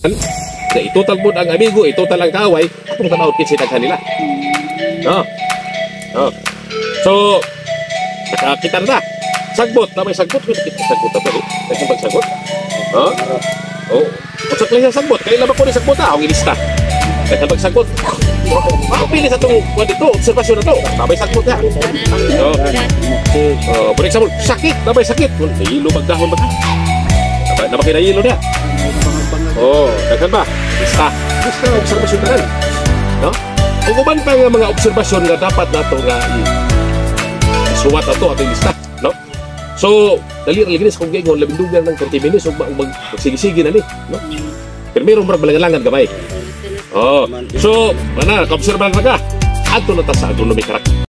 Na itotal mo ang amigo, itotal ang kaaway, atong tanaw kinsitan nila. No. No. So, nakakita na. Sagbot, na may sagbot, sagbot na pwede. Kasi magsagot. No? Oh, kung klase sagbot, kailan ba ko ni sagbot ang ilista. Kasi magsagot. Makapili sa itong dito, observasyon na ito. Nabay sagbot niya. For example, sakit, nabay sakit. Hilo magdahon ba ka? Nabay na hilo niya. Daghan ba? Lista. Observasyon na rin. No? Kung uban pa nga mga observasyon nga dapat na ito nga suwat na ito at lista. No? So, dali rin liginis kung gayon, labindugan ng 30 minutes o magsigi-sigi na ni. No? Pero mayroong marag balangan-langan gamay. So, mana, ka-observan na ka. Ato na ta sa agronomy karak.